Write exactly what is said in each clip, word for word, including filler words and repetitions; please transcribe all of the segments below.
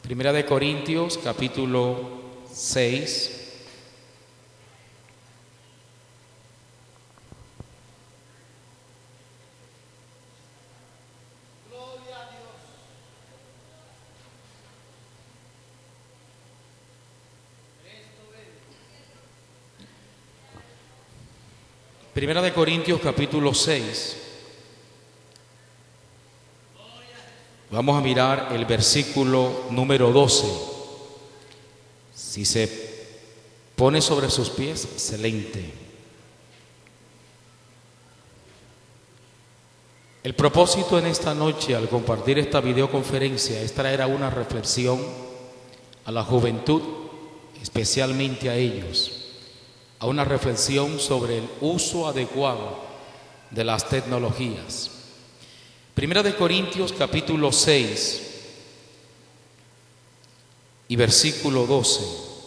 Primera de Corintios, capítulo seis. Primera de Corintios, capítulo seis. Vamos a mirar el versículo número doce. Si se pone sobre sus pies, excelente. El propósito en esta noche, al compartir esta videoconferencia, es traer a una reflexión a la juventud, especialmente a ellos, a una reflexión sobre el uso adecuado de las tecnologías. Primera de Corintios capítulo seis y versículo doce.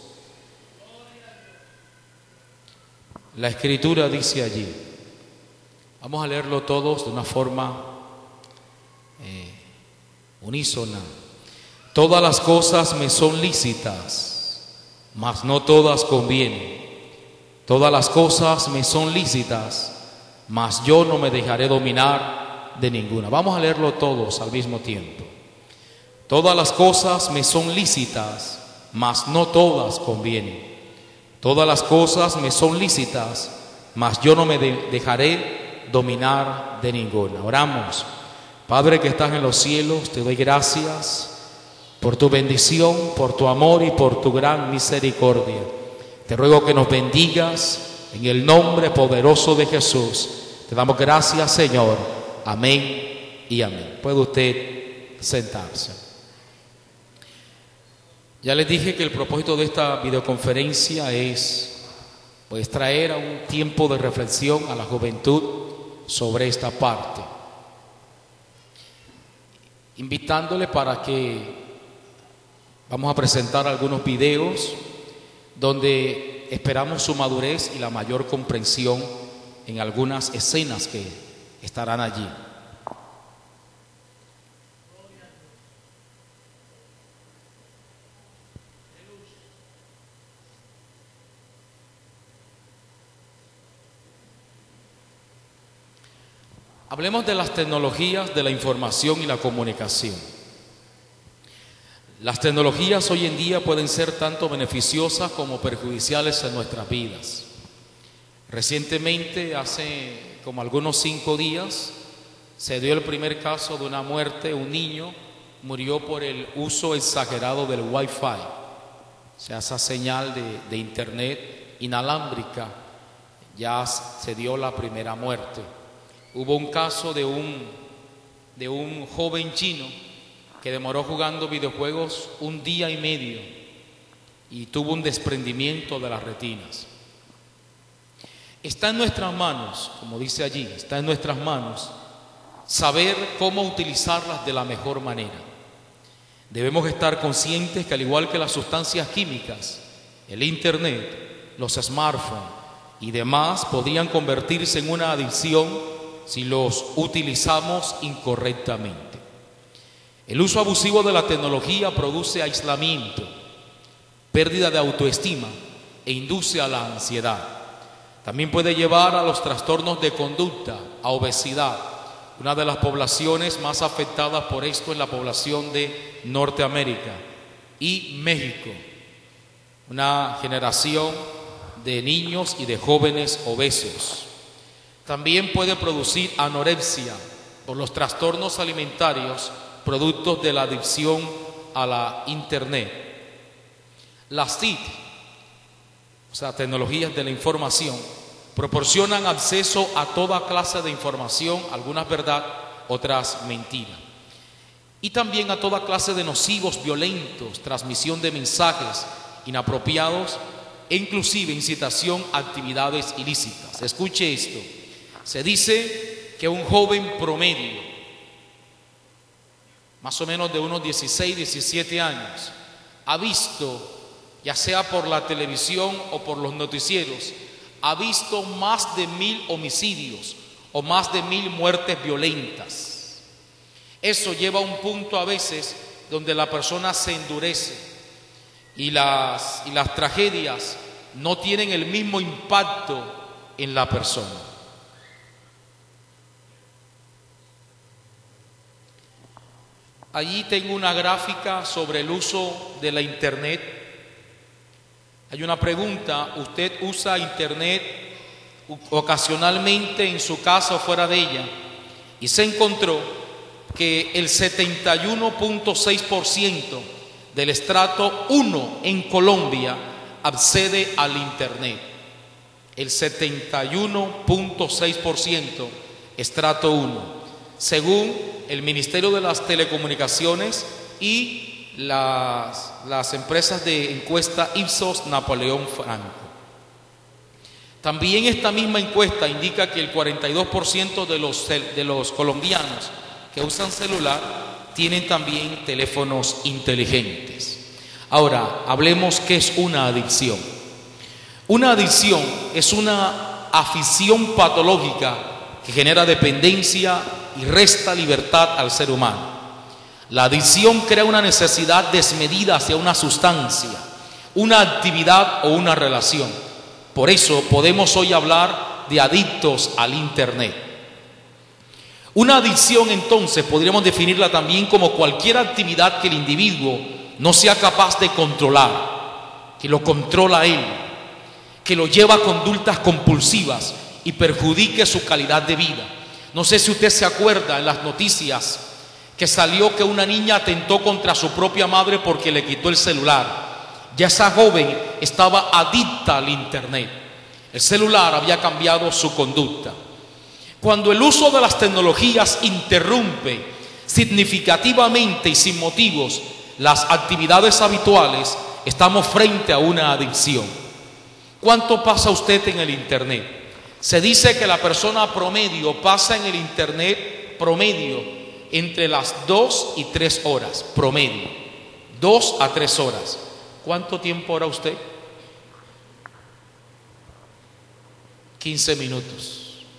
La escritura dice allí, vamos a leerlo todos de una forma eh, unísona. Todas las cosas me son lícitas, mas no todas convienen. Todas las cosas me son lícitas, mas yo no me dejaré dominar de ninguna. Vamos a leerlo todos al mismo tiempo. Todas las cosas me son lícitas, mas no todas convienen. Todas las cosas me son lícitas, mas yo no me de- dejaré dominar de ninguna. Oramos. Padre que estás en los cielos, te doy gracias por tu bendición, por tu amor y por tu gran misericordia. Te ruego que nos bendigas en el nombre poderoso de Jesús. Te damos gracias, Señor. Amén y amén. Puede usted sentarse. Ya les dije que el propósito de esta videoconferencia es pues traer a un tiempo de reflexión a la juventud sobre esta parte, invitándole para que vamos a presentar algunos videos donde esperamos su madurez y la mayor comprensión en algunas escenas que estarán allí. Hablemos de las tecnologías de la información y la comunicación. Las tecnologías hoy en día pueden ser tanto beneficiosas como perjudiciales en nuestras vidas. Recientemente, hace como algunos cinco días, se dio el primer caso de una muerte. Un niño murió por el uso exagerado del Wi-Fi, o sea, esa señal de, de internet inalámbrica. Ya se dio la primera muerte. Hubo un caso de un, de un joven chino que demoró jugando videojuegos un día y medio y tuvo un desprendimiento de las retinas. Está en nuestras manos, como dice allí, está en nuestras manos saber cómo utilizarlas de la mejor manera. Debemos estar conscientes que al igual que las sustancias químicas, el internet, los smartphones y demás podrían convertirse en una adicción si los utilizamos incorrectamente. El uso abusivo de la tecnología produce aislamiento, pérdida de autoestima e induce a la ansiedad. También puede llevar a los trastornos de conducta, a obesidad. Una de las poblaciones más afectadas por esto es la población de Norteamérica y México. Una generación de niños y de jóvenes obesos. También puede producir anorexia por los trastornos alimentarios productos de la adicción a la internet. Las T I C, o sea, tecnologías de la información, proporcionan acceso a toda clase de información, algunas verdad, otras mentira. Y también a toda clase de nocivos violentos, transmisión de mensajes inapropiados e inclusive incitación a actividades ilícitas. Escuche esto. Se dice que un joven promedio, más o menos de unos dieciséis, diecisiete años, ha visto, ya sea por la televisión o por los noticieros, ha visto más de mil homicidios o más de mil muertes violentas. Eso lleva a un punto a veces donde la persona se endurece y las, y las tragedias no tienen el mismo impacto en la persona. Allí tengo una gráfica sobre el uso de la internet. Hay una pregunta: ¿usted usa internet ocasionalmente en su casa o fuera de ella? Y se encontró que el setenta y uno punto seis por ciento del estrato uno en Colombia accede al internet. El setenta y uno punto seis por ciento estrato uno, según el Ministerio de las Telecomunicaciones y las, las empresas de encuesta Ipsos Napoleón Franco. También esta misma encuesta indica que el cuarenta y dos por ciento de los, de los colombianos que usan celular tienen también teléfonos inteligentes. Ahora, hablemos qué es una adicción. Una adicción es una afición patológica que genera dependencia y resta libertad al ser humano. La adicción crea una necesidad desmedida hacia una sustancia, una actividad o una relación. Por eso podemos hoy hablar de adictos al internet. Una adicción, entonces, podríamos definirla también como cualquier actividad que el individuo no sea capaz de controlar, que lo controla a él, que lo lleva a conductas compulsivas y perjudique su calidad de vida. No sé si usted se acuerda en las noticias que salió que una niña atentó contra su propia madre porque le quitó el celular. Ya esa joven estaba adicta al internet. El celular había cambiado su conducta. Cuando el uso de las tecnologías interrumpe significativamente y sin motivos las actividades habituales, estamos frente a una adicción. ¿Cuánto pasa usted en el internet? Se dice que la persona promedio pasa en el internet promedio entre las dos y tres horas, promedio, dos a tres horas. ¿Cuánto tiempo ora usted? quince minutos.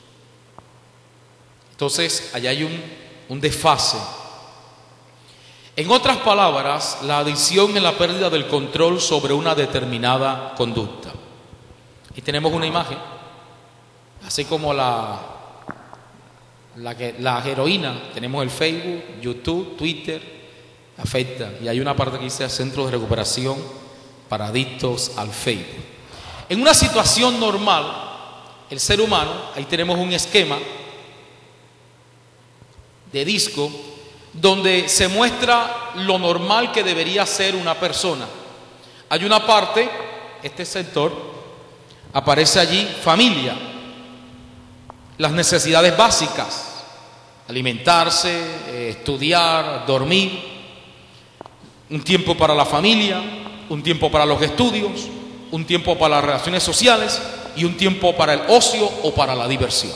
Entonces, allá hay un, un desfase. En otras palabras, la adicción es la pérdida del control sobre una determinada conducta. Y tenemos una imagen, así como la, la, que, la heroína, tenemos el Facebook, YouTube, Twitter, afecta. Y hay una parte que dice Centro de Recuperación para Adictos al Facebook. En una situación normal, el ser humano, ahí tenemos un esquema de disco donde se muestra lo normal que debería ser una persona. Hay una parte, este sector, aparece allí familia, las necesidades básicas, alimentarse, eh, estudiar, dormir, un tiempo para la familia, un tiempo para los estudios, un tiempo para las relaciones sociales y un tiempo para el ocio o para la diversión.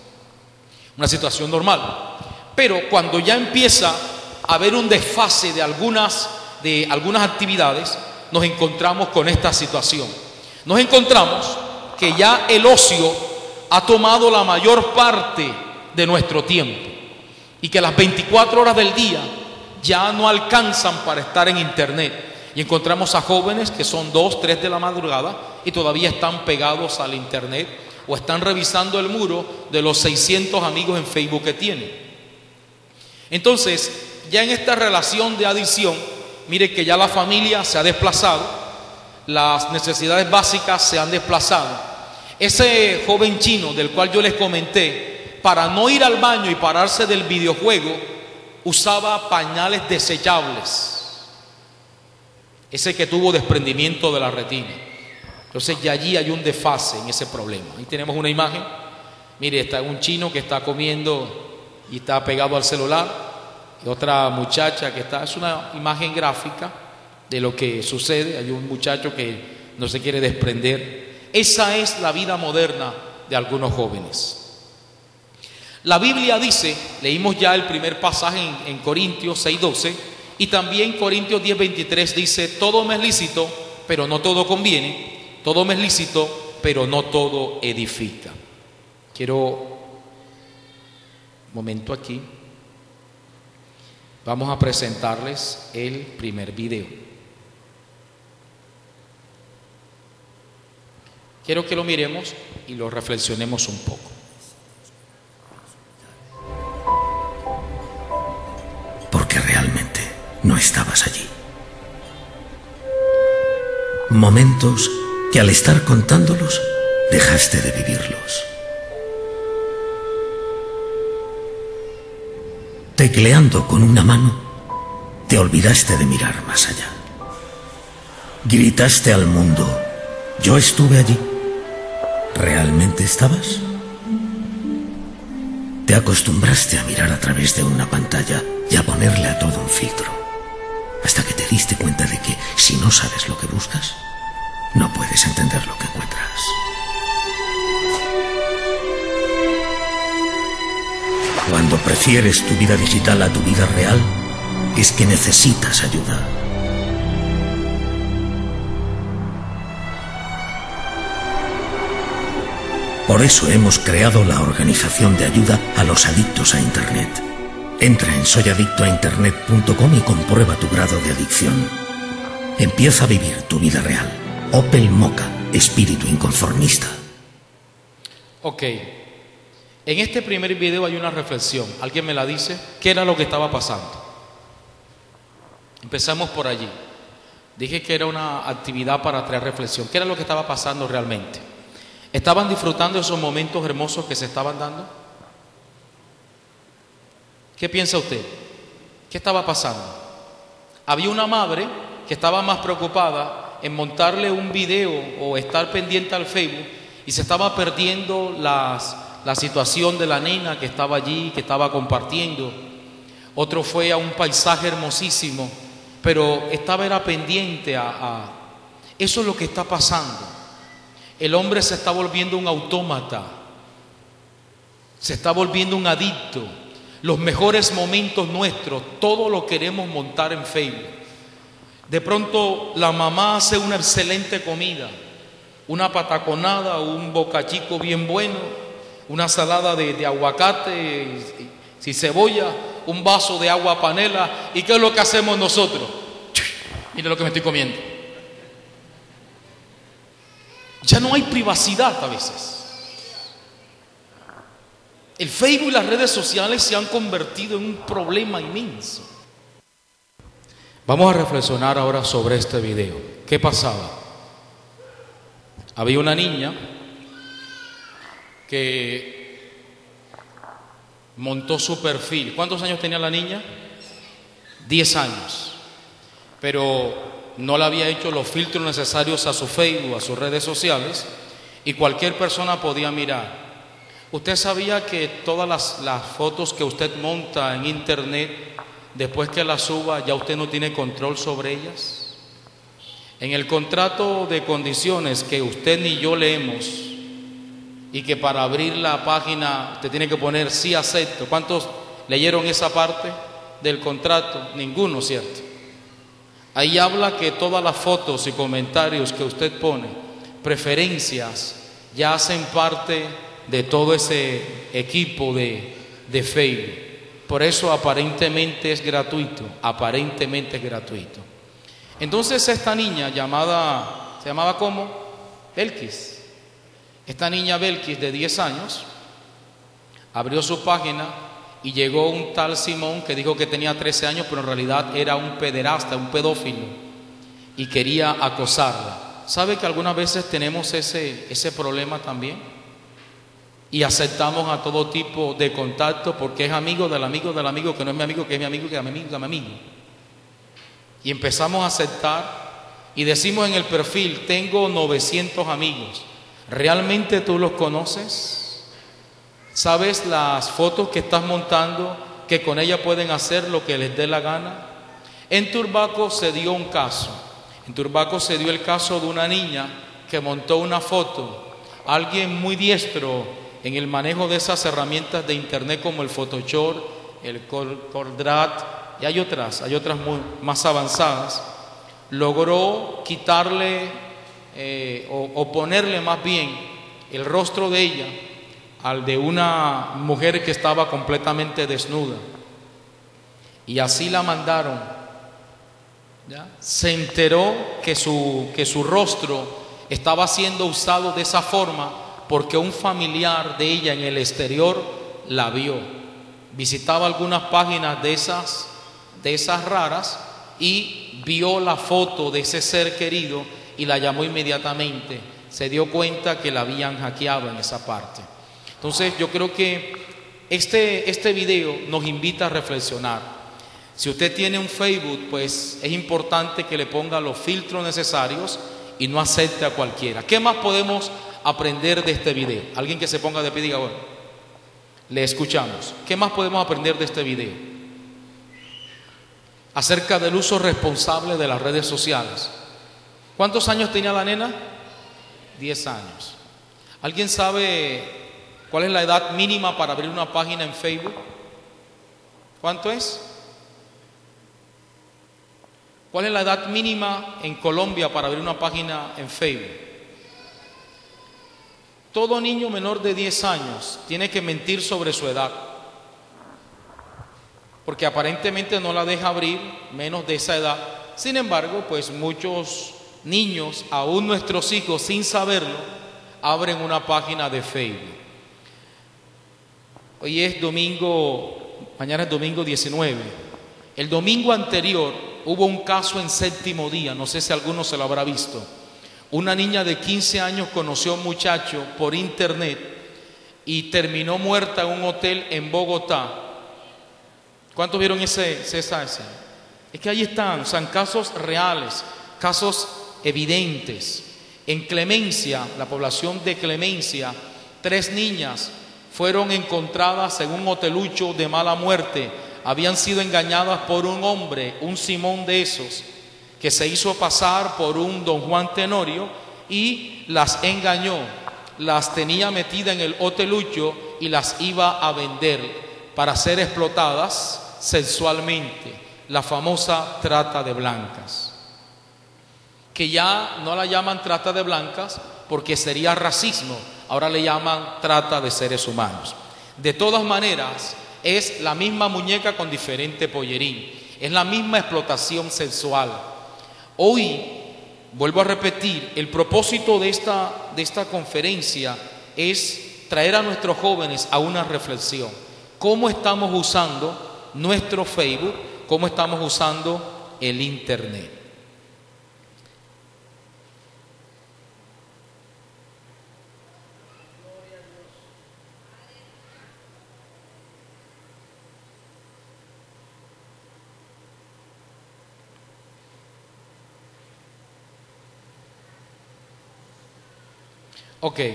Una situación normal. Pero cuando ya empieza a haber un desfase de algunas, de algunas actividades, nos encontramos con esta situación. Nos encontramos que ya el ocio ha tomado la mayor parte de nuestro tiempo y que las veinticuatro horas del día ya no alcanzan para estar en internet. Y encontramos a jóvenes que son dos, tres de la madrugada y todavía están pegados al internet o están revisando el muro de los seiscientos amigos en Facebook que tienen. Entonces, ya en esta relación de adicción, mire que ya la familia se ha desplazado, las necesidades básicas se han desplazado. Ese joven chino del cual yo les comenté, para no ir al baño y pararse del videojuego, usaba pañales desechables. Ese que tuvo desprendimiento de la retina. Entonces ya allí hay un desfase en ese problema. Ahí tenemos una imagen. Mire, está un chino que está comiendo y está pegado al celular, y otra muchacha que está, es una imagen gráfica de lo que sucede. Hay un muchacho que no se quiere desprender. Esa es la vida moderna de algunos jóvenes. La Biblia dice, leímos ya el primer pasaje en, en Corintios seis doce, y también Corintios diez veintitrés dice: todo me es lícito, pero no todo conviene, todo me es lícito, pero no todo edifica. Quiero momento aquí vamos a presentarles el primer video. Quiero que lo miremos y lo reflexionemos un poco. Porque realmente no estabas allí. Momentos que al estar contándolos, dejaste de vivirlos. Tecleando con una mano, te olvidaste de mirar más allá. Gritaste al mundo, yo estuve allí. ¿Realmente estabas? Te acostumbraste a mirar a través de una pantalla y a ponerle a todo un filtro, hasta que te diste cuenta de que si no sabes lo que buscas, no puedes entender lo que encuentras. Cuando prefieres tu vida digital a tu vida real, es que necesitas ayuda. Por eso hemos creado la organización de ayuda a los adictos a Internet. Entra en soy adicto a internet punto com y comprueba tu grado de adicción. Empieza a vivir tu vida real. Opel Mocha, espíritu inconformista. Ok, en este primer video hay una reflexión. ¿Alguien me la dice? ¿Qué era lo que estaba pasando? Empezamos por allí. Dije que era una actividad para traer reflexión. ¿Qué era lo que estaba pasando realmente? ¿Estaban disfrutando esos momentos hermosos que se estaban dando? ¿Qué piensa usted? ¿Qué estaba pasando? Había una madre que estaba más preocupada en montarle un video o estar pendiente al Facebook y se estaba perdiendo las, la situación de la nena que estaba allí, que estaba compartiendo. Otro fue a un paisaje hermosísimo, pero estaba era pendiente a, a... Eso es lo que está pasando. El hombre se está volviendo un autómata, se está volviendo un adicto. Los mejores momentos nuestros, todo lo queremos montar en Facebook. De pronto la mamá hace una excelente comida, una pataconada, un bocachico bien bueno, una salada de, de aguacate y, y cebolla, un vaso de agua panela. ¿Y qué es lo que hacemos nosotros? Mire lo que me estoy comiendo. Ya no hay privacidad a veces. El Facebook y las redes sociales se han convertido en un problema inmenso. Vamos a reflexionar ahora sobre este video. ¿Qué pasaba? Había una niña que montó su perfil. ¿Cuántos años tenía la niña? Diez años. Pero no le había hecho los filtros necesarios a su Facebook, a sus redes sociales, y cualquier persona podía mirar. ¿Usted sabía que todas las, las fotos que usted monta en internet, después que las suba, ya usted no tiene control sobre ellas? En el contrato de condiciones que usted ni yo leemos, y que para abrir la página usted tiene que poner sí acepto. ¿Cuántos leyeron esa parte del contrato? Ninguno, ¿cierto? Ahí habla que todas las fotos y comentarios que usted pone, preferencias, ya hacen parte de todo ese equipo de, de Facebook. Por eso aparentemente es gratuito, aparentemente es gratuito. Entonces esta niña llamada, ¿se llamaba cómo? Belkis. Esta niña Belkis de diez años abrió su página y llegó un tal Simón que dijo que tenía trece años, pero en realidad era un pederasta, un pedófilo, y quería acosarla. ¿Sabe que algunas veces tenemos ese, ese problema también? Y aceptamos a todo tipo de contacto porque es amigo del amigo del amigo, que no es mi amigo, que es mi amigo, que es mi amigo, que es mi amigo. Y empezamos a aceptar y decimos en el perfil, tengo novecientos amigos. ¿Realmente tú los conoces? ¿Sabes las fotos que estás montando que con ellas pueden hacer lo que les dé la gana? En Turbaco se dio un caso. En Turbaco se dio el caso de una niña que montó una foto. Alguien muy diestro en el manejo de esas herramientas de internet como el Photoshop, el CorelDRAW, y hay otras, hay otras muy, más avanzadas, logró quitarle eh, o, o ponerle más bien el rostro de ella al de una mujer que estaba completamente desnuda. y así la mandaron. ¿Ya? Se enteró que su, que su rostro estaba siendo usado de esa forma porque un familiar de ella en el exterior la vio. Visitaba algunas páginas de esas, de esas raras y vio la foto de ese ser querido y la llamó inmediatamente. Se dio cuenta que la habían hackeado en esa parte. Entonces yo creo que este, este video nos invita a reflexionar. Si usted tiene un Facebook, pues es importante que le ponga los filtros necesarios y no acepte a cualquiera. ¿Qué más podemos aprender de este video? Alguien que se ponga de pie y diga, bueno, le escuchamos. ¿Qué más podemos aprender de este video? Acerca del uso responsable de las redes sociales. ¿Cuántos años tenía la nena? Diez años. ¿Alguien sabe cuál es la edad mínima para abrir una página en Facebook? ¿Cuánto es? ¿Cuál es la edad mínima en Colombia para abrir una página en Facebook? Todo niño menor de diez años tiene que mentir sobre su edad, porque aparentemente no la deja abrir menos de esa edad. Sin embargo, pues muchos niños, aún nuestros hijos, sin saberlo, abren una página de Facebook. Hoy es domingo, mañana es domingo diecinueve. El domingo anterior hubo un caso en Séptimo Día, no sé si alguno se lo habrá visto. Una niña de quince años conoció a un muchacho por internet y terminó muerta en un hotel en Bogotá. ¿Cuántos vieron ese, ese, ese? Es que ahí están, son casos reales, casos evidentes. En Clemencia, la población de Clemencia, tres niñas fueron encontradas en un hotelucho de mala muerte. Habían sido engañadas por un hombre, un Simón de esos, que se hizo pasar por un don Juan Tenorio y las engañó, las tenía metidas en el hotelucho y las iba a vender para ser explotadas sexualmente, la famosa trata de blancas, que ya no la llaman trata de blancas porque sería racismo, ahora le llaman trata de seres humanos. De todas maneras, es la misma muñeca con diferente pollerín, es la misma explotación sexual. Hoy, vuelvo a repetir, el propósito de esta, de esta conferencia es traer a nuestros jóvenes a una reflexión. ¿Cómo estamos usando nuestro Facebook? ¿Cómo estamos usando el Internet? Ok,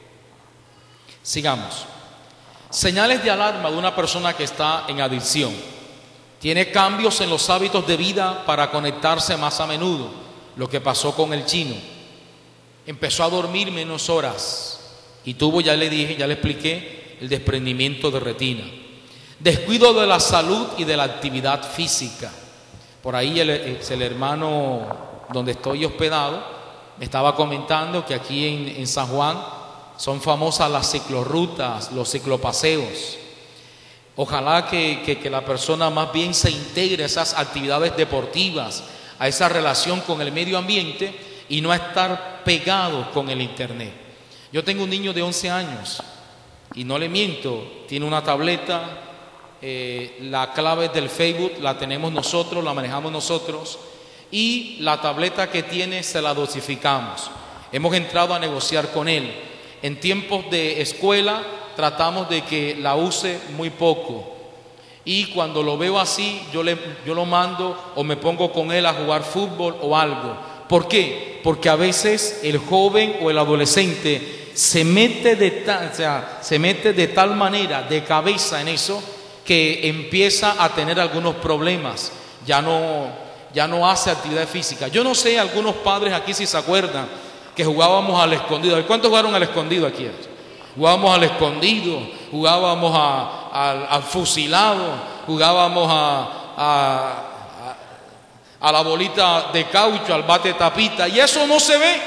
sigamos. Señales de alarma de una persona que está en adicción. Tiene cambios en los hábitos de vida para conectarse más a menudo. Lo que pasó con el chino. Empezó a dormir menos horas y tuvo, ya le dije, ya le expliqué, el desprendimiento de retina. Descuido de la salud y de la actividad física. Por ahí el, el hermano donde estoy hospedado me estaba comentando que aquí en, en San Juan son famosas las ciclorrutas, los ciclopaseos. Ojalá que, que, que la persona más bien se integre a esas actividades deportivas, a esa relación con el medio ambiente y no a estar pegado con el Internet. Yo tengo un niño de once años y no le miento, tiene una tableta, eh, la clave del Facebook la tenemos nosotros, la manejamos nosotros. Y la tableta que tiene se la dosificamos. Hemos entrado a negociar con él. En tiempos de escuela tratamos de que la use muy poco. Y cuando lo veo así, yo, le, yo lo mando o me pongo con él a jugar fútbol o algo. ¿Por qué? Porque a veces el joven o el adolescente se mete de tal, o sea, se mete de tal manera de cabeza en eso que empieza a tener algunos problemas. Ya no... ya no hace actividad física. Yo no sé, algunos padres aquí si se acuerdan que jugábamos al escondido. ¿Cuántos jugaron al escondido aquí? Jugábamos al escondido, jugábamos a, a, al fusilado, jugábamos a, a, a, a la bolita de caucho, al bate tapita, y eso no se ve.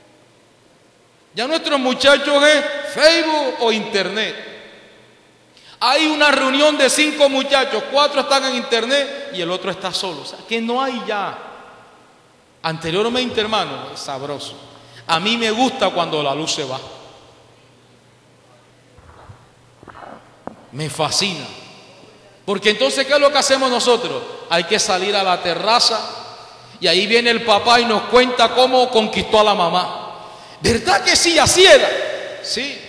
Ya nuestros muchachos es Facebook o Internet. Hay una reunión de cinco muchachos, cuatro están en internet y el otro está solo. O sea, que no hay ya. Anteriormente, hermano, es sabroso. A mí me gusta cuando la luz se va. Me fascina. Porque entonces, ¿qué es lo que hacemos nosotros? Hay que salir a la terraza y ahí viene el papá y nos cuenta cómo conquistó a la mamá. ¿Verdad que sí? Así era. Sí.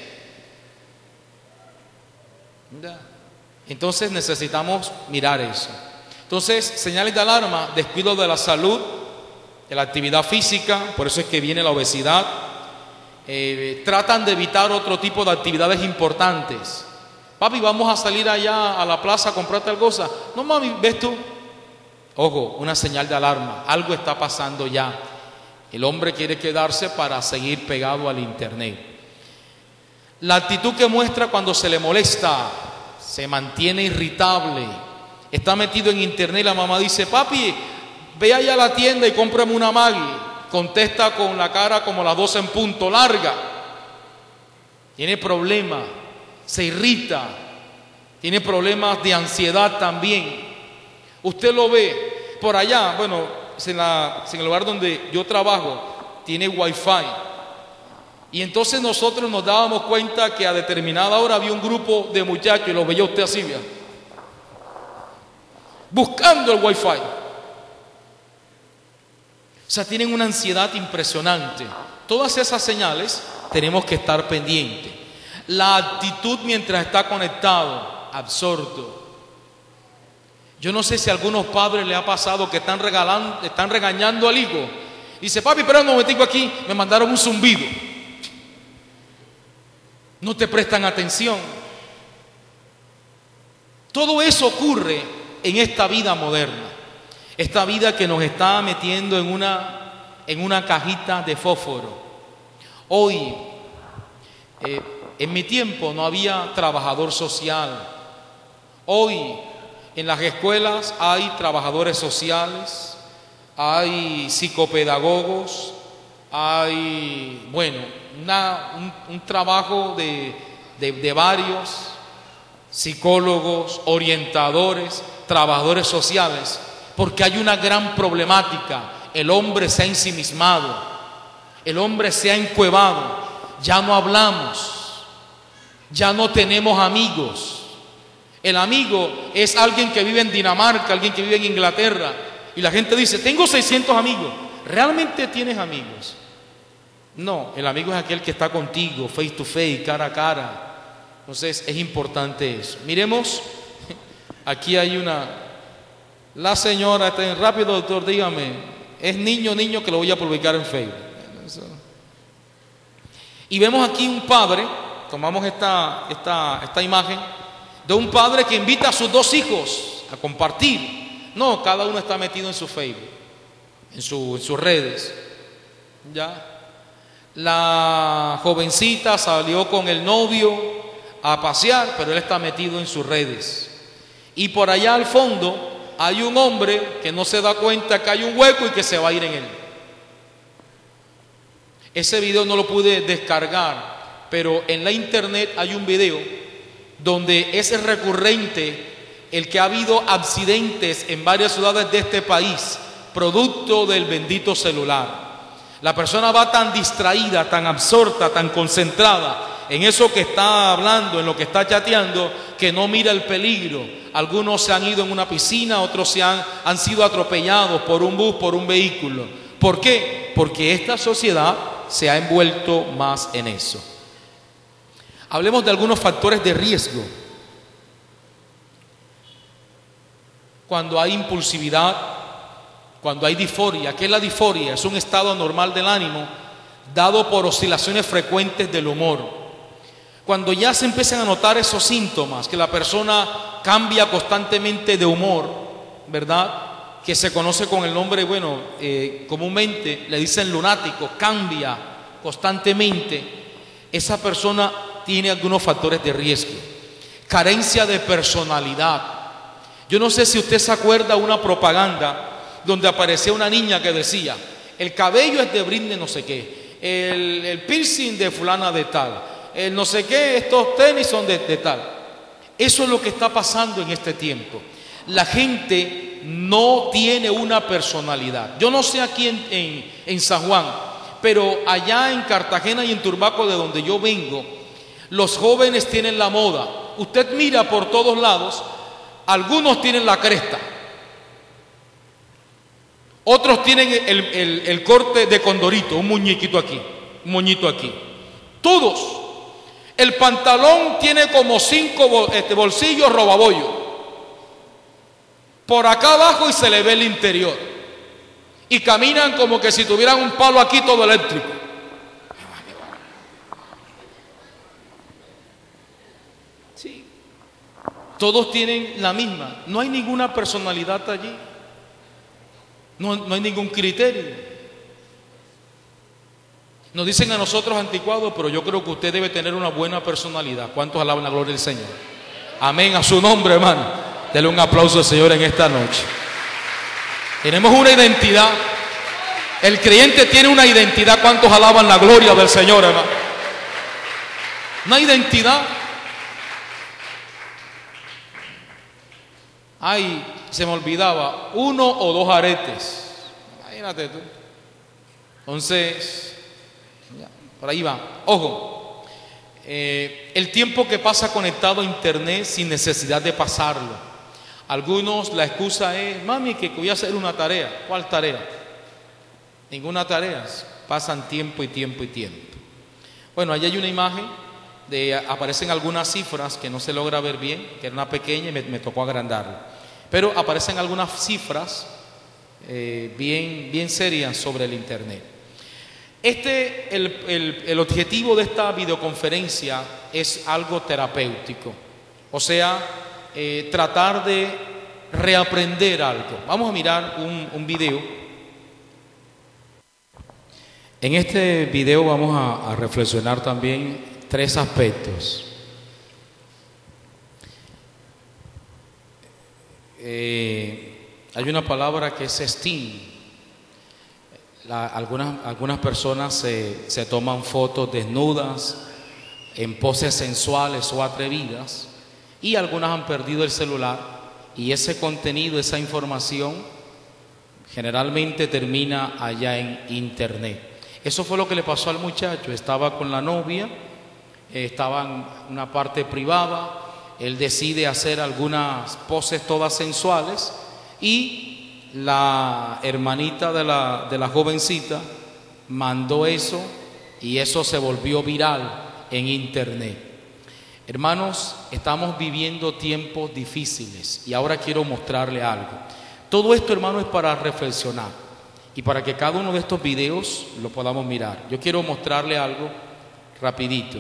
Entonces necesitamos mirar eso. Entonces, señales de alarma: descuido de la salud, de la actividad física, por eso es que viene la obesidad. Eh, tratan de evitar otro tipo de actividades importantes. Papi, vamos a salir allá a la plaza a comprar tal cosa. No, mami, ¿ves tú? Ojo, una señal de alarma. Algo está pasando ya. El hombre quiere quedarse para seguir pegado al internet. La actitud que muestra cuando se le molesta, se mantiene irritable, está metido en internet y la mamá dice: papi, ve allá a la tienda y cómprame una Maggi. Contesta con la cara como las doce en punto, larga. Tiene problemas, se irrita, tiene problemas de ansiedad también. Usted lo ve por allá, bueno, en, la, en el lugar donde yo trabajo, tiene wifi. Y entonces nosotros nos dábamos cuenta que a determinada hora había un grupo de muchachos, y lo veía usted así, ¿verdad?, buscando el wifi. O sea, tienen una ansiedad impresionante. Todas esas señales tenemos que estar pendientes. La actitud mientras está conectado, absorto. Yo no sé si a algunos padres les ha pasado que están, regalando, están regañando al hijo. Dice: papi, espera un momentico aquí, me mandaron un zumbido. No te prestan atención. Todo eso ocurre en esta vida moderna. Esta vida que nos está metiendo en una, en una cajita de fósforo. Hoy, eh, en mi tiempo no había trabajador social. Hoy en las escuelas hay trabajadores sociales, hay psicopedagogos, hay, bueno, una, un, un trabajo de, de, de varios psicólogos, orientadores, trabajadores sociales, porque hay una gran problemática. El hombre se ha ensimismado, el hombre se ha encuevado, ya no hablamos, ya no tenemos amigos. El amigo es alguien que vive en Dinamarca, alguien que vive en Inglaterra, y la gente dice: tengo seiscientos amigos. ¿Realmente tienes amigos? No, el amigo es aquel que está contigo, face to face, cara a cara. Entonces es importante eso. Miremos, aquí hay una, la señora está en rápido, doctor, dígame, es niño, niño, que lo voy a publicar en Facebook. Y vemos aquí un padre, tomamos esta, esta, esta imagen, de un padre que invita a sus dos hijos a compartir. No, cada uno está metido en su Facebook, en, su, en sus redes. ¿Ya? La jovencita salió con el novio a pasear, pero él está metido en sus redes. Y por allá al fondo hay un hombre que no se da cuenta que hay un hueco y que se va a ir en él. Ese video no lo pude descargar, pero en la internet hay un video donde es recurrente el que ha habido accidentes en varias ciudades de este país, producto del bendito celular. La persona va tan distraída, tan absorta, tan concentrada en eso que está hablando, en lo que está chateando, que no mira el peligro. Algunos se han ido en una piscina, otros se han, han sido atropellados por un bus, por un vehículo. ¿Por qué? Porque esta sociedad se ha envuelto más en eso. Hablemos de algunos factores de riesgo. Cuando hay impulsividad, cuando hay disforia. ¿Qué es la disforia? Es un estado anormal del ánimo dado por oscilaciones frecuentes del humor. Cuando ya se empiezan a notar esos síntomas, que la persona cambia constantemente de humor, ¿verdad?, que se conoce con el nombre, bueno, eh, comúnmente le dicen lunático, cambia constantemente, esa persona tiene algunos factores de riesgo. Carencia de personalidad. Yo no sé si usted se acuerda de una propaganda donde aparecía una niña que decía: el cabello es de Britney no sé qué, el, el piercing de fulana de tal, el no sé qué, estos tenis son de, de tal. Eso es lo que está pasando en este tiempo. La gente no tiene una personalidad. Yo no sé aquí en, en, en San Juan, pero allá en Cartagena y en Turbaco, de donde yo vengo, los jóvenes tienen la moda. Usted mira por todos lados, algunos tienen la cresta, otros tienen el, el, el corte de condorito, un muñequito aquí, un moñito aquí. Todos. El pantalón tiene como cinco este, bolsillos robabollo. Por acá abajo y se le ve el interior. Y caminan como que si tuvieran un palo aquí todo eléctrico. Sí. Todos tienen la misma. No hay ninguna personalidad allí. No, no hay ningún criterio. Nos dicen a nosotros anticuados, pero yo creo que usted debe tener una buena personalidad. ¿Cuántos alaban la gloria del Señor? Amén, a su nombre, hermano. Dele un aplauso al Señor en esta noche. Tenemos una identidad. El creyente tiene una identidad. ¿Cuántos alaban la gloria del Señor, hermano? Una identidad. Ay, se me olvidaba, uno o dos aretes. Imagínate tú. Entonces, por ahí va. Ojo, eh, el tiempo que pasa conectado a internet sin necesidad de pasarlo. Algunos la excusa es, mami, que voy a hacer una tarea. ¿Cuál tarea? Ninguna tarea. Pasan tiempo y tiempo y tiempo. Bueno, allí hay una imagen de, aparecen algunas cifras que no se logra ver bien, que era una pequeña y me, me tocó agrandarla. Pero aparecen algunas cifras eh, bien, bien serias sobre el internet. Este, el, el, el objetivo de esta videoconferencia es algo terapéutico, o sea, eh, tratar de reaprender algo. Vamos a mirar un, un video. En este video vamos a, a reflexionar también tres aspectos. Eh, hay una palabra que es esteem. La, algunas, algunas personas se, se toman fotos desnudas, en poses sensuales o atrevidas, y algunas han perdido el celular, y ese contenido, esa información, generalmente termina allá en internet. Eso fue lo que le pasó al muchacho. Estaba con la novia, eh, estaba en una parte privada, él decide hacer algunas poses todas sensuales, y la hermanita de la, de la jovencita mandó eso, y eso se volvió viral en internet. Hermanos, estamos viviendo tiempos difíciles, y ahora quiero mostrarle algo. Todo esto, hermano, es para reflexionar y para que cada uno de estos videos lo podamos mirar. Yo quiero mostrarle algo rapidito,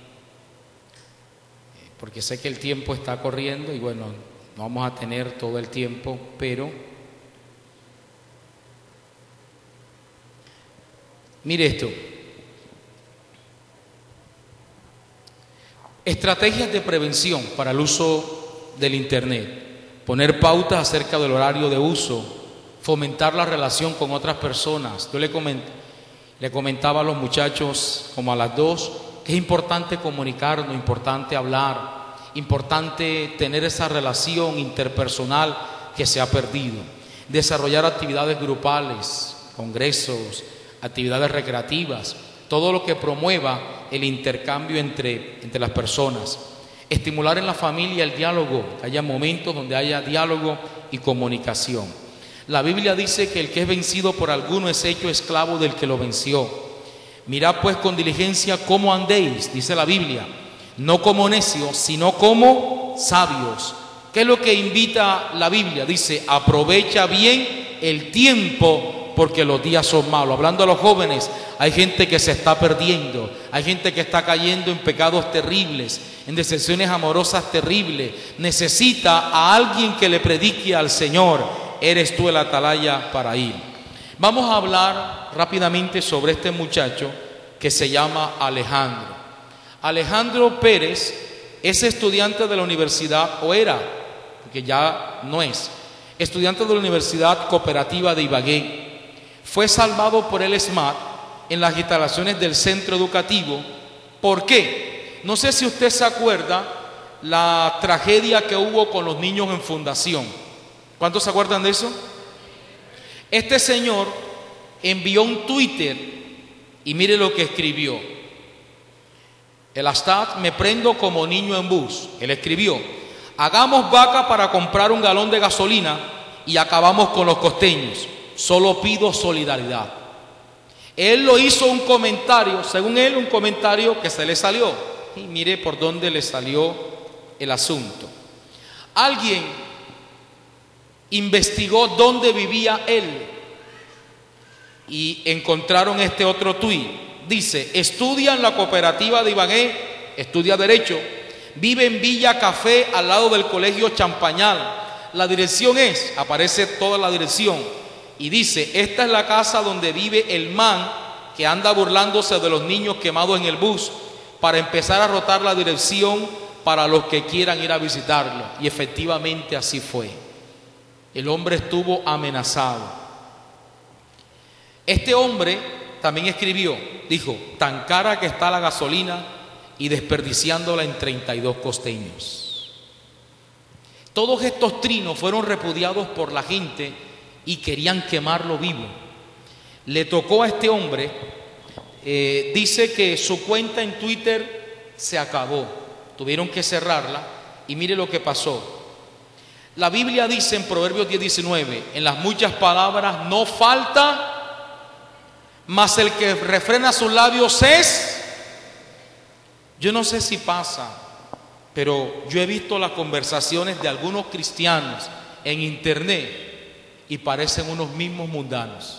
porque sé que el tiempo está corriendo y bueno, no vamos a tener todo el tiempo, pero mire esto. Estrategias de prevención para el uso del internet. Poner pautas acerca del horario de uso. Fomentar la relación con otras personas. Yo le, coment, le comentaba a los muchachos como a las dos que es importante comunicarnos, importante hablar, importante tener esa relación interpersonal que se ha perdido. Desarrollar actividades grupales, congresos, actividades recreativas, todo lo que promueva el intercambio entre, entre las personas. Estimular en la familia el diálogo, que haya momentos donde haya diálogo y comunicación. La Biblia dice que el que es vencido por alguno es hecho esclavo del que lo venció. Mirad pues con diligencia cómo andéis, dice la Biblia, no como necios, sino como sabios. ¿Qué es lo que invita la Biblia? Dice, aprovecha bien el tiempo porque los días son malos. Hablando a los jóvenes, hay gente que se está perdiendo, hay gente que está cayendo en pecados terribles, en decepciones amorosas terribles. Necesita a alguien que le predique al Señor. Eres tú el atalaya para ir. Vamos a hablar rápidamente sobre este muchacho que se llama Alejandro. Alejandro Pérez es estudiante de la universidad, o era, porque ya no es, estudiante de la Universidad Cooperativa de Ibagué. Fue salvado por el SMAT en las instalaciones del centro educativo. ¿Por qué? No sé si usted se acuerda la tragedia que hubo con los niños en fundación. ¿Cuántos se acuerdan de eso? Este señor envió un Twitter y mire lo que escribió. El hashtag me prendo como niño en bus. Él escribió: hagamos vaca para comprar un galón de gasolina y acabamos con los costeños. Solo pido solidaridad. Él lo hizo un comentario, según él, un comentario que se le salió. Y mire por dónde le salió el asunto. Alguien investigó dónde vivía él y encontraron este otro tuit. Dice: estudia en la cooperativa de Ibagué, estudia Derecho, vive en Villa Café al lado del colegio Champañal. La dirección es, aparece toda la dirección y dice: esta es la casa donde vive el man que anda burlándose de los niños quemados en el bus, para empezar a rotar la dirección para los que quieran ir a visitarlo. Y efectivamente así fue. El hombre estuvo amenazado. Este hombre también escribió, dijo: tan cara que está la gasolina y desperdiciándola en treinta y dos costeños. Todos estos trinos fueron repudiados por la gente y querían quemarlo vivo. Le tocó a este hombre, eh, dice que su cuenta en Twitter se acabó, tuvieron que cerrarla y mire lo que pasó. La Biblia dice en Proverbios diez diecinueve: en las muchas palabras no falta, mas el que refrena sus labios es. Yo no sé si pasa, pero yo he visto las conversaciones de algunos cristianos en internet y parecen unos mismos mundanos.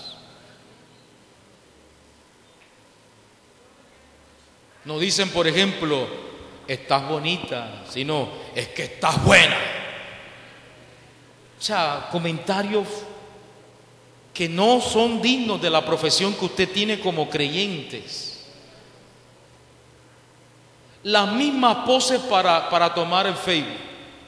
No dicen, por ejemplo, estás bonita, sino es que estás buena. O sea, comentarios que no son dignos de la profesión que usted tiene como creyentes. Las mismas poses para, para tomar el Facebook.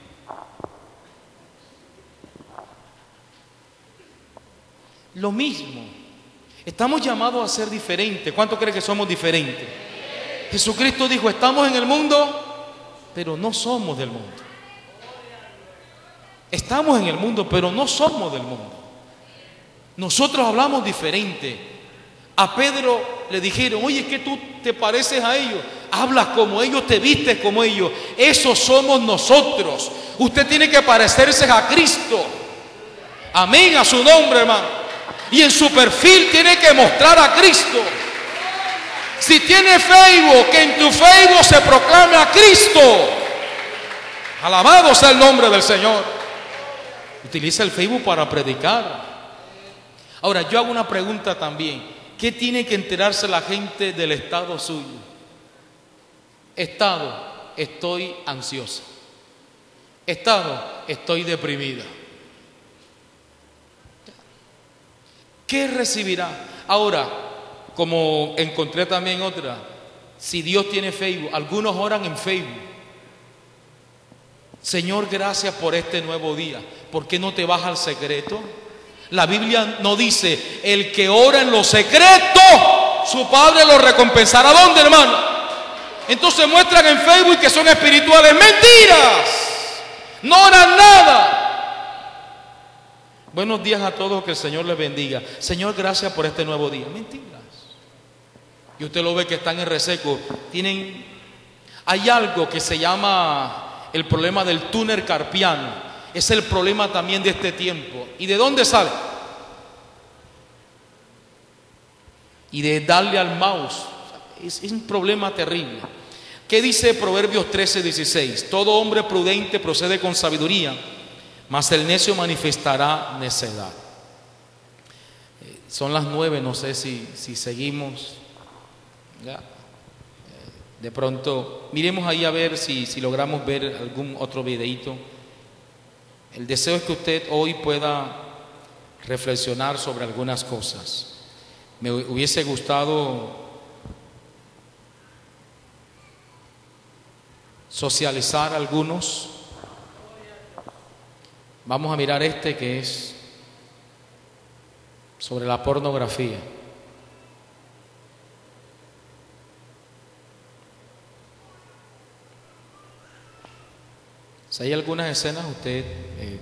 Lo mismo. Estamos llamados a ser diferentes. ¿Cuánto cree que somos diferentes? Jesucristo dijo: estamos en el mundo, pero no somos del mundo. Estamos en el mundo, pero no somos del mundo. Nosotros hablamos diferente. A Pedro le dijeron: oye, que tú te pareces a ellos, hablas como ellos, te vistes como ellos. Esos somos nosotros. Usted tiene que parecerse a Cristo. Amén, a su nombre, hermano. Y en su perfil tiene que mostrar a Cristo. Si tiene Facebook, que en tu Facebook se proclame a Cristo. Alabado sea el nombre del Señor. Utiliza el Facebook para predicar. Ahora, yo hago una pregunta también. ¿Qué tiene que enterarse la gente del estado suyo? Estado: estoy ansiosa. Estado: estoy deprimida. ¿Qué recibirá? Ahora, como encontré también otra, si Dios tiene Facebook, algunos oran en Facebook: Señor, gracias por este nuevo día. ¿Por qué no te vas al secreto? La Biblia no dice: el que ora en lo secreto, su Padre lo recompensará. ¿Dónde, hermano? Entonces muestran en Facebook que son espirituales. ¡Mentiras! No oran nada. Buenos días a todos, que el Señor les bendiga. Señor, gracias por este nuevo día. Mentiras. Y usted lo ve que están en reseco. Tienen, hay algo que se llama el problema del túnel carpiano. Es el problema también de este tiempo. ¿Y de dónde sale? Y de darle al mouse. Es, es un problema terrible. ¿Qué dice Proverbios trece dieciséis? Todo hombre prudente procede con sabiduría, mas el necio manifestará necedad. Eh, son las nueve, no sé si, si seguimos. Ya. Eh, de pronto, miremos ahí a ver si, si logramos ver algún otro videíto. El deseo es que usted hoy pueda reflexionar sobre algunas cosas. Me hubiese gustado socializar algunos. Vamos a mirar este, que es sobre la pornografía. Si hay algunas escenas, usted... Eh,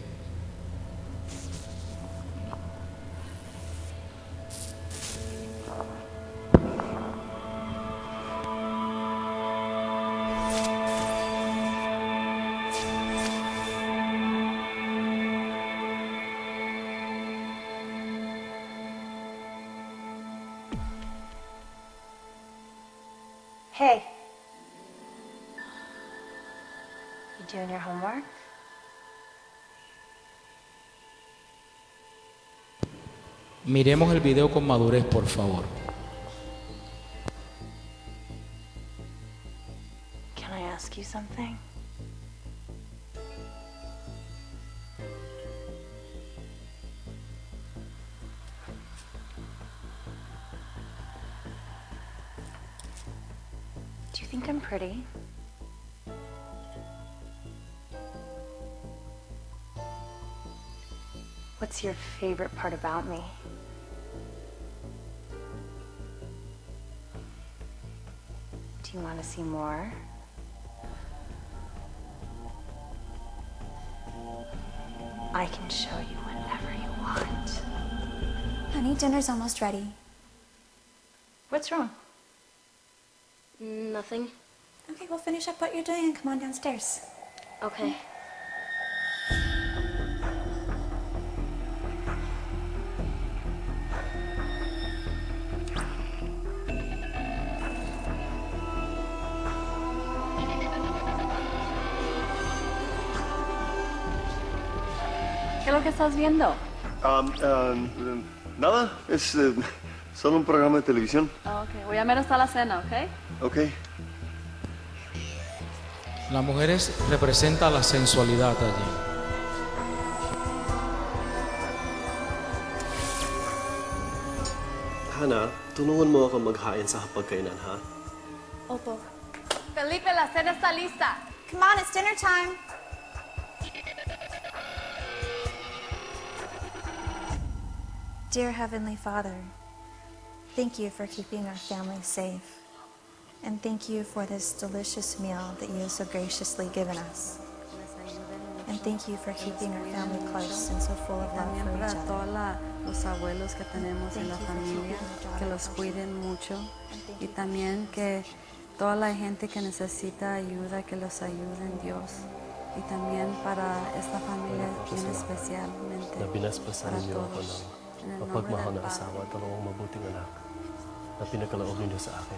Hey. You doing your homework? Miremos el video con madurez, por favor. Can I ask you something? Do you think I'm pretty? What's your favorite part about me? Do you want to see more? I can show you whenever you want. Honey, dinner's almost ready. What's wrong? Nothing. Okay, well, finish up what you're doing and come on downstairs. Okay. ¿Qué es lo que estás viendo? Um, um, nada, es uh, solo un programa de televisión. Oh, ok, voy a ver hasta la cena, ¿ok? Ok. Las mujeres representan la sensualidad allí. Hana, tulungan mo ako maghain sa hapagkainan, ha? Opo. Felipe, la cena está lista. Come on, it's dinner time. Dear Heavenly Father, thank you for keeping our family safe. And thank you for this delicious meal that you have so graciously given us. And thank you for keeping our family close and so full of love También for para each other. todos los abuelos que tenemos en la familia, que los cuiden mucho. Y también que toda la gente que necesita ayuda, que los ayuden Dios. Y también para esta familia bien especialmente, Na binaspasan para niyo ako todos. ng En el nombre mapagmahal del na asawa Padre, at dalawang mabuting anak na pinakalaog ninyo sa akin.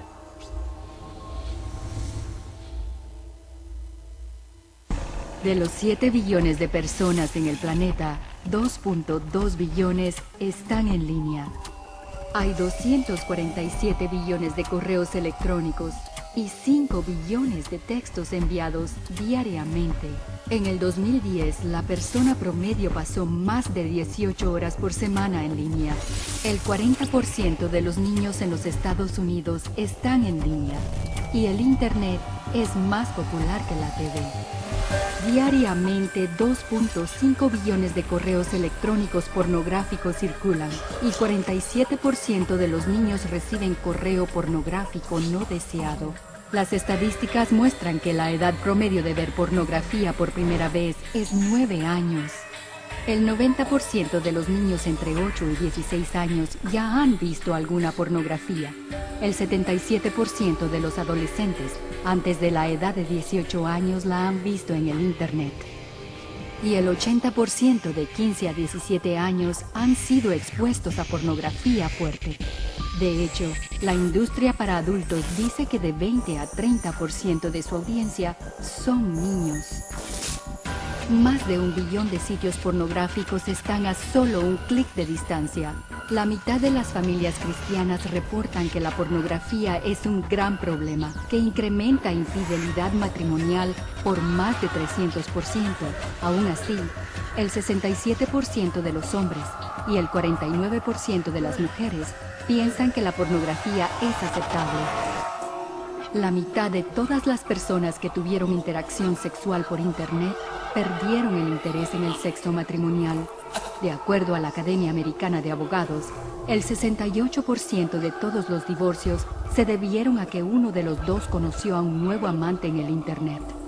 De los siete billones de personas en el planeta, dos punto dos billones están en línea. Hay doscientos cuarenta y siete billones de correos electrónicos y cinco billones de textos enviados diariamente. En el dos mil diez, la persona promedio pasó más de dieciocho horas por semana en línea. El cuarenta por ciento de los niños en los Estados Unidos están en línea. Y el Internet es más popular que la T V. Diariamente, dos punto cinco billones de correos electrónicos pornográficos circulan y cuarenta y siete por ciento de los niños reciben correo pornográfico no deseado. Las estadísticas muestran que la edad promedio de ver pornografía por primera vez es nueve años. El noventa por ciento de los niños entre ocho y dieciséis años ya han visto alguna pornografía. El setenta y siete por ciento de los adolescentes antes de la edad de dieciocho años la han visto en el Internet. Y el ochenta por ciento de quince a diecisiete años han sido expuestos a pornografía fuerte. De hecho, la industria para adultos dice que de veinte a treinta por ciento de su audiencia son niños. Más de un billón de sitios pornográficos están a solo un clic de distancia. La mitad de las familias cristianas reportan que la pornografía es un gran problema, que incrementa infidelidad matrimonial por más de trescientos por ciento. Aún así, el sesenta y siete por ciento de los hombres y el cuarenta y nueve por ciento de las mujeres piensan que la pornografía es aceptable. La mitad de todas las personas que tuvieron interacción sexual por Internet perdieron el interés en el sexo matrimonial. De acuerdo a la Academia Americana de Abogados, el sesenta y ocho por ciento de todos los divorcios se debieron a que uno de los dos conoció a un nuevo amante en el Internet.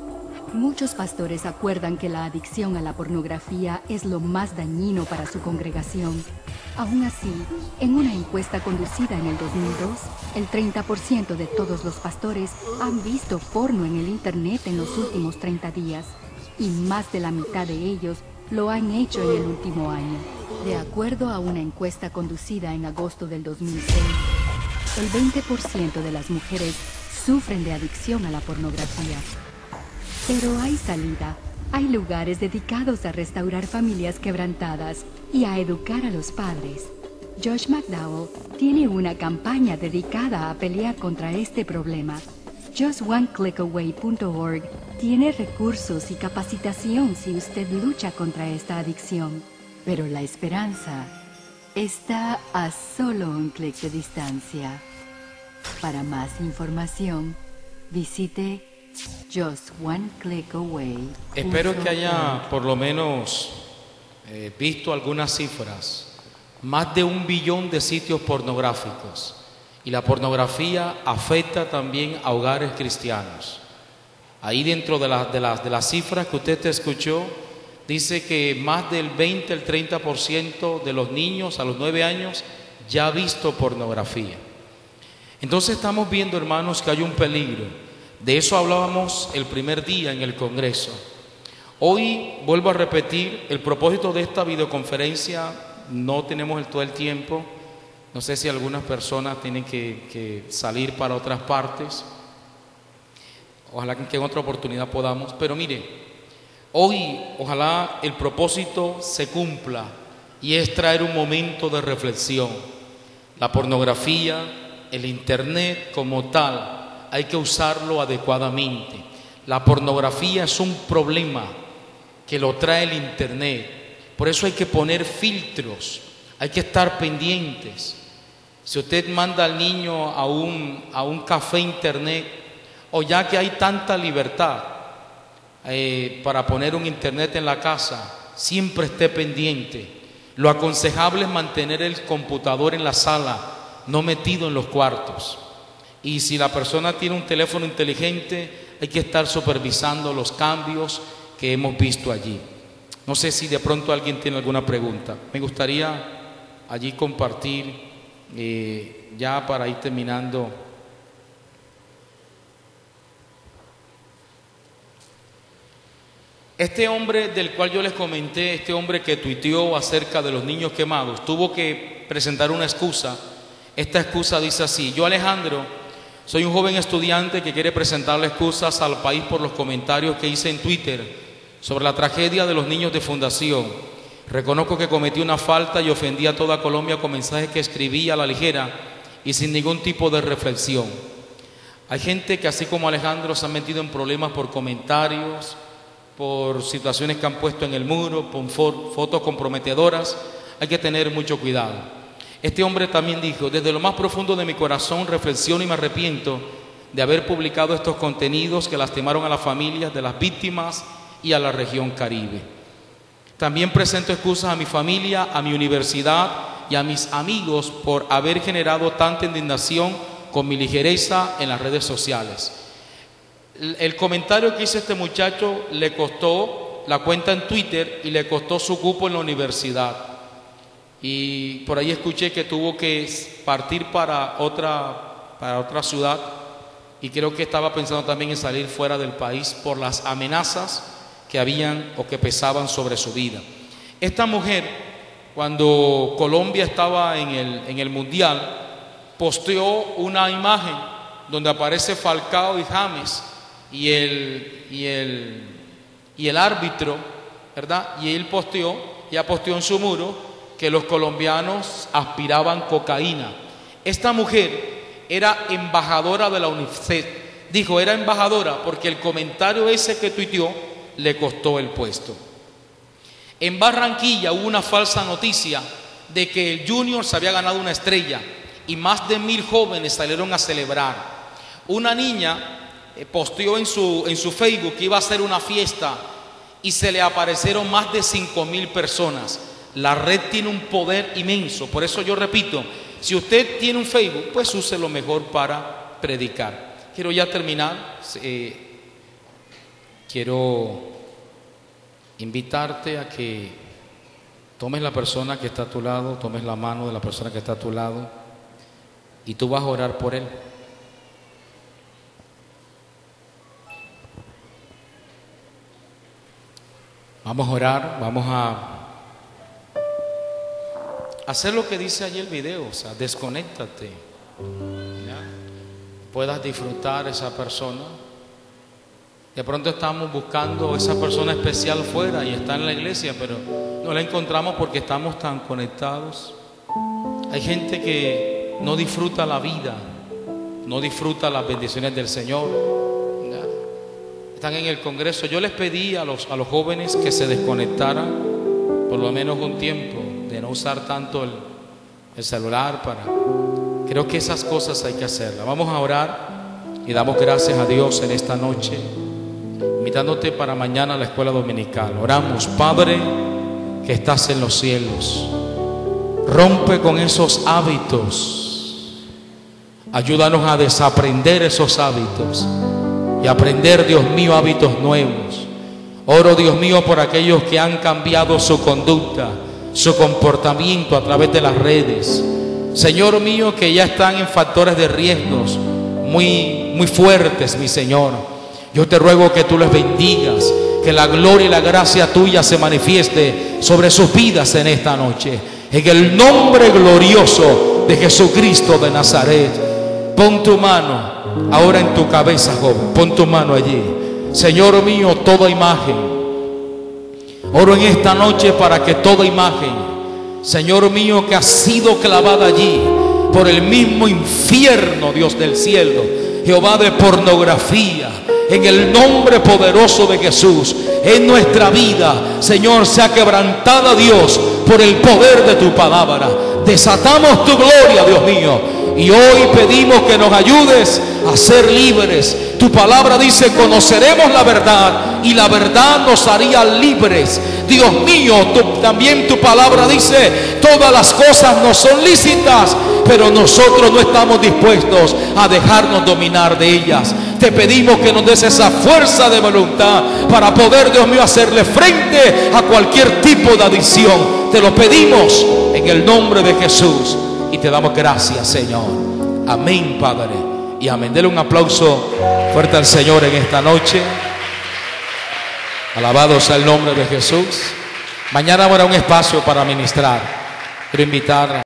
Muchos pastores acuerdan que la adicción a la pornografía es lo más dañino para su congregación. Aún así, en una encuesta conducida en el dos mil dos, el treinta por ciento de todos los pastores han visto porno en el Internet en los últimos treinta días, y más de la mitad de ellos lo han hecho en el último año. De acuerdo a una encuesta conducida en agosto del dos mil seis, el veinte por ciento de las mujeres sufren de adicción a la pornografía. Pero hay salida. Hay lugares dedicados a restaurar familias quebrantadas y a educar a los padres. Josh McDowell tiene una campaña dedicada a pelear contra este problema. just one click away punto org tiene recursos y capacitación si usted lucha contra esta adicción. Pero la esperanza está a solo un clic de distancia. Para más información, visite just one click away. Espero que haya por lo menos eh, visto algunas cifras. Más de un billón de sitios pornográficos. Y la pornografía afecta también a hogares cristianos. Ahí dentro de, la, de, las, de las cifras que usted te escuchó, dice que más del veinte al treinta por ciento de los niños a los nueve años ya ha visto pornografía. Entonces estamos viendo, hermanos, que hay un peligro. De eso hablábamos el primer día en el Congreso. Hoy, vuelvo a repetir, el propósito de esta videoconferencia, no tenemos el, todo el tiempo. No sé si algunas personas tienen que, que salir para otras partes. Ojalá que en otra oportunidad podamos. Pero mire, hoy ojalá el propósito se cumpla y es traer un momento de reflexión. La pornografía, el internet como tal, hay que usarlo adecuadamente. La pornografía es un problema que lo trae el internet. Por eso hay que poner filtros, hay que estar pendientes. Si usted manda al niño a un, a un café internet, o ya que hay tanta libertad eh, para poner un internet en la casa, siempre esté pendiente. Lo aconsejable es mantener el computador en la sala, no metido en los cuartos. Y si la persona tiene un teléfono inteligente, hay que estar supervisando los cambios que hemos visto allí. No sé si de pronto alguien tiene alguna pregunta. Me gustaría allí compartir, eh, ya para ir terminando. Este hombre del cual yo les comenté, este hombre que tuiteó acerca de los niños quemados, tuvo que presentar una excusa. Esta excusa dice así: yo, Alejandro, soy un joven estudiante que quiere presentarle excusas al país por los comentarios que hice en Twitter sobre la tragedia de los niños de fundación. Reconozco que cometí una falta y ofendí a toda Colombia con mensajes que escribí a la ligera y sin ningún tipo de reflexión. Hay gente que, así como Alejandro, se ha metido en problemas por comentarios, por situaciones que han puesto en el muro, por fotos comprometedoras. Hay que tener mucho cuidado. Este hombre también dijo: desde lo más profundo de mi corazón reflexiono y me arrepiento de haber publicado estos contenidos que lastimaron a las familias de las víctimas y a la región Caribe. También presento excusas a mi familia, a mi universidad y a mis amigos por haber generado tanta indignación con mi ligereza en las redes sociales. El comentario que hizo este muchacho le costó la cuenta en Twitter y le costó su cupo en la universidad. Y por ahí escuché que tuvo que partir para otra, para otra ciudad, y creo que estaba pensando también en salir fuera del país por las amenazas que habían o que pesaban sobre su vida. Esta mujer, cuando Colombia estaba en el, en el Mundial, posteó una imagen donde aparece Falcao y James y el, y el, y el árbitro, ¿verdad? Y él posteó, ya posteó en su muro que los colombianos aspiraban cocaína. Esta mujer era embajadora de la UNICEF. Dijo, era embajadora porque el comentario ese que tuiteó le costó el puesto. En Barranquilla hubo una falsa noticia de que el Junior se había ganado una estrella y más de mil jóvenes salieron a celebrar. Una niña eh, posteó en su, en su Facebook que iba a hacer una fiesta y se le aparecieron más de cinco mil personas. La red tiene un poder inmenso. Por eso yo repito, si usted tiene un Facebook, pues úselo mejor para predicar. Quiero ya terminar. Eh, quiero invitarte a que tomes la persona que está a tu lado, tomes la mano de la persona que está a tu lado y tú vas a orar por él. Vamos a orar, vamos a hacer lo que dice allí el video, o sea, desconéctate, ¿ya? Puedas disfrutar esa persona. De pronto estamos buscando esa persona especial fuera y está en la iglesia, pero no la encontramos porque estamos tan conectados. Hay gente que no disfruta la vida, no disfruta las bendiciones del Señor, ¿ya? Están en el Congreso. Yo les pedí a los, a los jóvenes que se desconectaran por lo menos un tiempo, de no usar tanto el, el celular para... Creo que esas cosas hay que hacerlas. Vamos a orar y damos gracias a Dios en esta noche, invitándote para mañana a la escuela dominical. Oramos. Padre que estás en los cielos, rompe con esos hábitos, ayúdanos a desaprender esos hábitos y aprender, Dios mío, hábitos nuevos. Oro, Dios mío, por aquellos que han cambiado su conducta, su comportamiento a través de las redes. Señor mío, que ya están en factores de riesgos muy, muy fuertes, mi Señor. Yo te ruego que tú les bendigas, que la gloria y la gracia tuya se manifieste sobre sus vidas en esta noche. En el nombre glorioso de Jesucristo de Nazaret. Pon tu mano ahora en tu cabeza, joven. Pon tu mano allí. Señor mío, toda imagen, oro en esta noche para que toda imagen, Señor mío, que ha sido clavada allí por el mismo infierno, Dios del cielo, Jehová, de pornografía, en el nombre poderoso de Jesús, en nuestra vida, Señor, sea quebrantada, Dios, por el poder de tu palabra. Desatamos tu gloria, Dios mío, y hoy pedimos que nos ayudes a ser libres. Tu palabra dice: conoceremos la verdad y la verdad nos haría libres. Dios mío, tú, también tu palabra dice: todas las cosas nos son lícitas, pero nosotros no estamos dispuestos a dejarnos dominar de ellas. Te pedimos que nos des esa fuerza de voluntad para poder, Dios mío, hacerle frente a cualquier tipo de adicción. Te lo pedimos en el nombre de Jesús y te damos gracias, Señor. Amén, Padre, y amén. Dele un aplauso fuerte al Señor en esta noche. Alabado sea el nombre de Jesús. Mañana habrá un espacio para ministrar. Quiero invitar